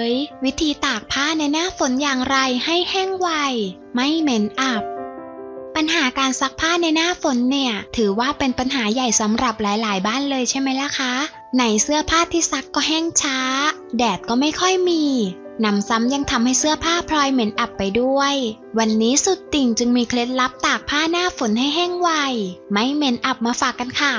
ยวิธีตากผ้าในหน้าฝนอย่างไรให้แห้งไวไม่เหม็นอับปัญหาการซักผ้าในหน้าฝนเนี่ยถือว่าเป็นปัญหาใหญ่สำหรับหลายๆบ้านเลยใช่ไหมล่ะคะไหนเสื้อผ้าที่ซักก็แห้งช้าแดดก็ไม่ค่อยมีนำซ้ำยังทำให้เสื้อผ้าพลอยเหม็นอับไปด้วยวันนี้สุดติ่งจึงมีเคล็ดลับตากผ้าหน้าฝนให้แห้งไวไม่เหม็นอับมาฝากกันค่ะ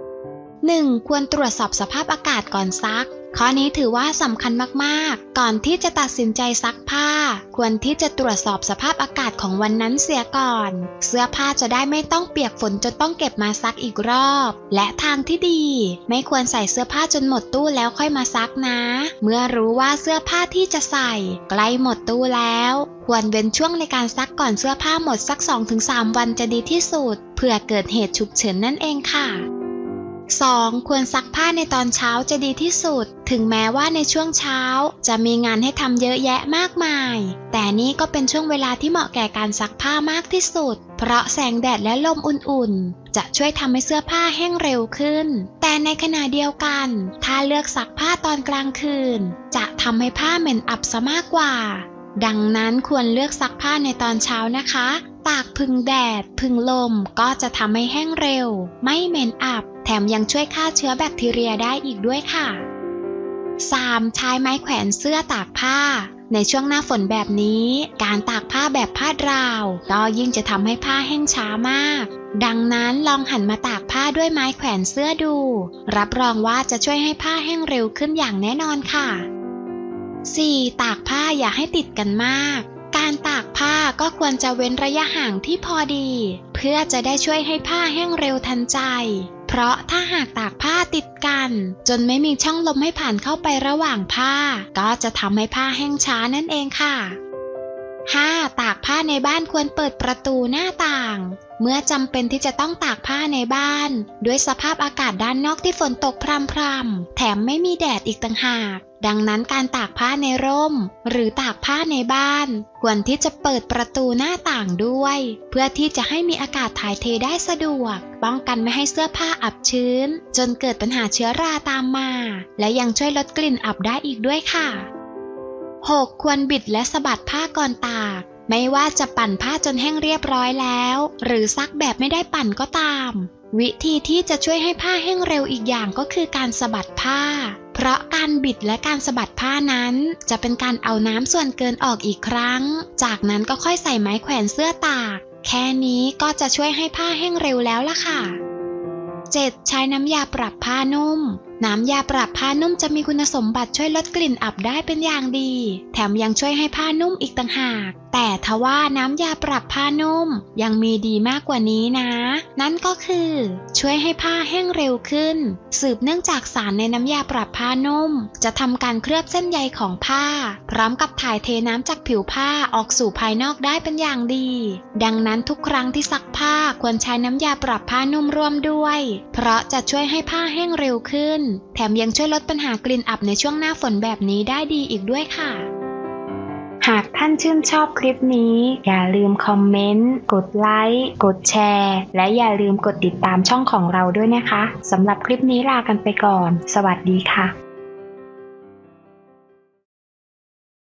1. ควรตรวจสอบสภาพอากาศก่อนซักข้อนี้ถือว่าสำคัญมากๆก่อนที่จะตัดสินใจซักผ้าควรที่จะตรวจสอบสภาพอากาศของวันนั้นเสียก่อนเสื้อผ้าจะได้ไม่ต้องเปียกฝนจนต้องเก็บมาซักอีกรอบและทางที่ดีไม่ควรใส่เสื้อผ้าจนหมดตู้แล้วค่อยมาซักนะเมื่อรู้ว่าเสื้อผ้าที่จะใส่ใกล้หมดตู้แล้วควรเว้นช่วงในการซักก่อนเสื้อผ้าหมดสัก 2-3 วันจะดีที่สุดเผื่อเกิดเหตุฉุกเฉินนั่นเองค่ะ2. ควรซักผ้าในตอนเช้าจะดีที่สุดถึงแม้ว่าในช่วงเช้าจะมีงานให้ทำเยอะแยะมากมายแต่นี่ก็เป็นช่วงเวลาที่เหมาะแก่การซักผ้ามากที่สุดเพราะแสงแดดและลมอุ่นๆจะช่วยทำให้เสื้อผ้าแห้งเร็วขึ้นแต่ในขณะเดียวกันถ้าเลือกซักผ้าตอนกลางคืนจะทำให้ผ้าเหม็นอับซะมากกว่าดังนั้นควรเลือกซักผ้าในตอนเช้านะคะตากพึ่งแดดพึ่งลมก็จะทำให้แห้งเร็วไม่เหม็นอับแถมยังช่วยฆ่าเชื้อแบคทีเรียได้อีกด้วยค่ะ 3. ใช้ไม้แขวนเสื้อตากผ้าในช่วงหน้าฝนแบบนี้การตากผ้าแบบผ้าราวก็ยิ่งจะทำให้ผ้าแห้งช้ามากดังนั้นลองหันมาตากผ้าด้วยไม้แขวนเสื้อดูรับรองว่าจะช่วยให้ผ้าแห้งเร็วขึ้นอย่างแน่นอนค่ะ 4. ตากผ้าอย่าให้ติดกันมากการตากผ้าก็ควรจะเว้นระยะห่างที่พอดีเพื่อจะได้ช่วยให้ผ้าแห้งเร็วทันใจเพราะถ้าหากตากผ้าติดกันจนไม่มีช่องลมให้ผ่านเข้าไประหว่างผ้าก็จะทำให้ผ้าแห้งช้านั่นเองค่ะ 5. ตากผ้าในบ้านควรเปิดประตูหน้าต่างเมื่อจำเป็นที่จะต้องตากผ้าในบ้านด้วยสภาพอากาศด้านนอกที่ฝนตกพรำๆแถมไม่มีแดดอีกต่างหากดังนั้นการตากผ้าในร่มหรือตากผ้าในบ้านควรที่จะเปิดประตูหน้าต่างด้วยเพื่อที่จะให้มีอากาศถ่ายเทได้สะดวกป้องกันไม่ให้เสื้อผ้าอับชื้นจนเกิดปัญหาเชื้อราตามมาและยังช่วยลดกลิ่นอับได้อีกด้วยค่ะ 6. ควรบิดและสะบัดผ้าก่อนตากไม่ว่าจะปั่นผ้าจนแห้งเรียบร้อยแล้วหรือซักแบบไม่ได้ปั่นก็ตามวิธีที่จะช่วยให้ผ้าแห้งเร็วอีกอย่างก็คือการสะบัดผ้าเพราะการบิดและการสะบัดผ้านั้นจะเป็นการเอาน้ำส่วนเกินออกอีกครั้งจากนั้นก็ค่อยใส่ไม้แขวนเสื้อตากแค่นี้ก็จะช่วยให้ผ้าแห้งเร็วแล้วล่ะค่ะ 7. ใช้น้ำยาปรับผ้านุ่มน้ำยาปรับผ้านุ่มจะมีคุณสมบัติช่วยลดกลิ่นอับได้เป็นอย่างดีแถมยังช่วยให้ผ้านุ่มอีกต่างหากแต่ทว่าน้ำยาปรับผ้านุ่มยังมีดีมากกว่านี้นะนั่นก็คือช่วยให้ผ้าแห้งเร็วขึ้นสืบเนื่องจากสารในน้ำยาปรับผ้านุ่มจะทำการเคลือบเส้นใยของผ้าพร้อมกับถ่ายเทน้ำจากผิวผ้าออกสู่ภายนอกได้เป็นอย่างดีดังนั้นทุกครั้งที่ซักผ้าควรใช้น้ำยาปรับผ้านุ่มร่วมด้วยเพราะจะช่วยให้ผ้าแห้งเร็วขึ้นแถมยังช่วยลดปัญหากลิ่นอับในช่วงหน้าฝนแบบนี้ได้ดีอีกด้วยค่ะหากท่านชื่นชอบคลิปนี้อย่าลืมคอมเมนต์กดไลค์กดแชร์และอย่าลืมกดติดตามช่องของเราด้วยนะคะสำหรับคลิปนี้ลากันไปก่อนสวัสดีค่ะ